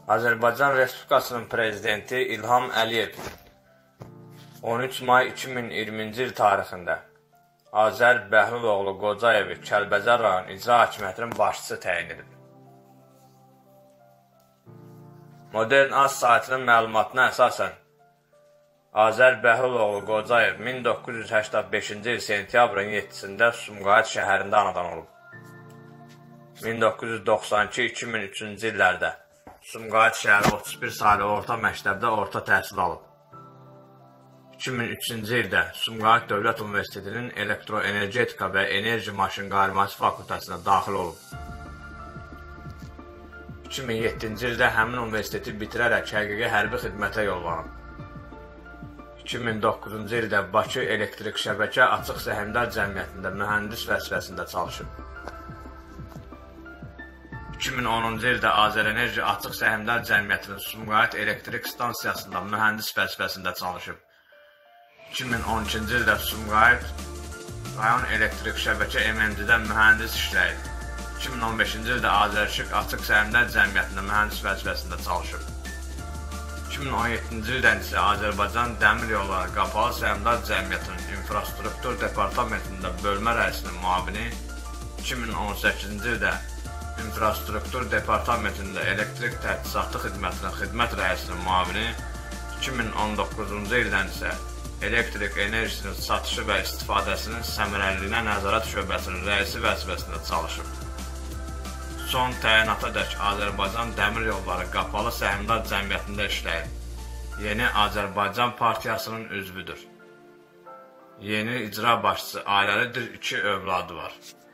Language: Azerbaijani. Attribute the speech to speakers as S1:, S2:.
S1: Azərbaycan Respublikasının Prezidenti İlham Əliyev 13 may 2020-ci il tarixində Azər Bəhluloğlu Qocayevi Kəlbəcər rayon İcra Hakimiyyətinin başçısı təyin edib. Modern Az saytının məlumatına əsasən, Azər Bəhluloğlu Qocayev 1985-ci il sentyabrın 7-sində Sumqayıt şəhərində anadan olub. 1992-2003-cü illərdə Sumqayıt şəhəri 31 saylı orta məktəbdə orta təhsil alıb. 2003-cü ildə Sumqayıt Dövlət Universitetinin Elektroenergetika və Enerji Maşınqayırması fakültəsinə daxil olub. 2007-ci ildə həmin universiteti bitirərək həqiqi hərbi xidmətə yollanıb. 2009-cu ildə Bakı Elektrik Şəbəkə Açıq Səhmdar Cəmiyyətində mühəndis vəzifəsində çalışıb. 2010-cu ildə Azərenerji Açıq Səhmdar Cəmiyyətinin Sumqayıt Elektrik Stansiyasında mühəndis vəzifəsində çalışıb. 2012-ci ildə Sumqayıt Rayon Elektrik Şəbəkə MMC-də mühəndis işləyib. 2015-ci ildə Azərişıq Açıq Səhmdar Cəmiyyətində mühəndis vəzifəsində çalışıb. 2017-ci ildən isə Azərbaycan Dəmir Yolları Qapalı Səhmdar Cəmiyyətinin İnfrastruktur Departamentində bölmə rəisinin müavini, 2018-ci ildə İnfrastruktur Departamentində Elektrik Təchizatı Xidmətinin xidmət rəisinin müavini, 2019-cu ildən isə elektrik enerjisinin satışı və istifadəsinin səmərəliliyinə nəzarət şöbəsinin rəisi vəzifəsində çalışıb. Son təyinatadək Azərbaycan Dəmir Yolları Qapalı Səhmdar Cəmiyyətində işləyib. Yeni Azərbaycan Partiyasının üzvüdür. Yeni icra başçısı ailəlidir, 2 övladı var.